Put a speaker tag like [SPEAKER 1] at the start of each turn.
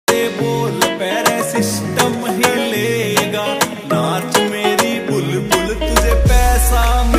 [SPEAKER 1] ते बोल पैरे सिस्टम हिलेगा। नाच मेरी बुलबुल तुझे पैसा